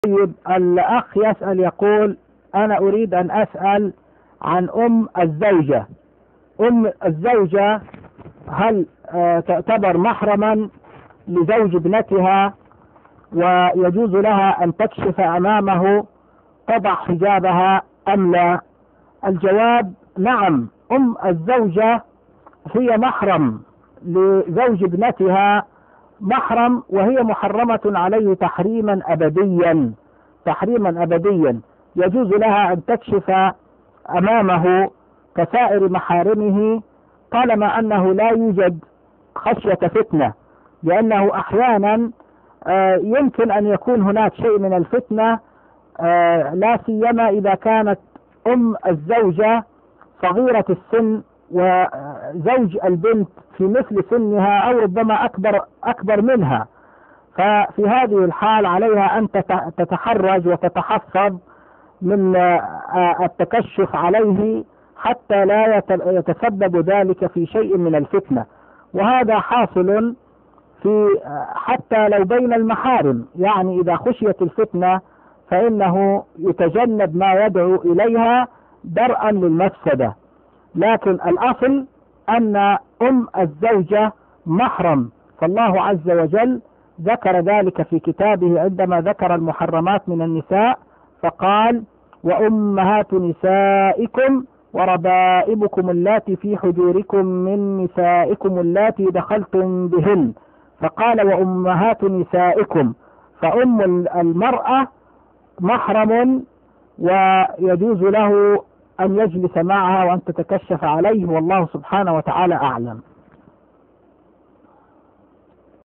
طيب، الأخ يسأل يقول: أنا أريد أن أسأل عن أم الزوجة. أم الزوجة هل تعتبر محرما لزوج ابنتها، ويجوز لها أن تكشف أمامه تضع حجابها أم لا؟ الجواب: نعم، أم الزوجة هي محرم لزوج ابنتها، محرم، وهي محرمة عليه تحريما أبديا، تحريما أبديا. يجوز لها أن تكشف أمامه كسائر محارمه، طالما أنه لا يوجد خشية فتنة، لأنه أحيانا يمكن أن يكون هناك شيء من الفتنة، لا سيما إذا كانت أم الزوجة صغيرة السن وزوج البنت في مثل سنها أو ربما أكبر منها. ففي هذه الحال عليها أن تتحرج وتتحفظ من التكشف عليه حتى لا يتسبب ذلك في شيء من الفتنة. وهذا حاصل في حتى لو بين المحارم، يعني إذا خشيت الفتنة فإنه يتجنب ما يدعو إليها درءا للمفسدة. لكن الأصل أن أم الزوجة محرم، فالله عز وجل ذكر ذلك في كتابه عندما ذكر المحرمات من النساء، فقال: وأمهات نسائكم وربائبكم اللاتي في حجوركم من نسائكم اللاتي دخلتم بهن، فقال: وأمهات نسائكم. فأم المرأة محرم، ويجوز له أن يجلس معها وأن تتكشف عليه، والله سبحانه وتعالى أعلم.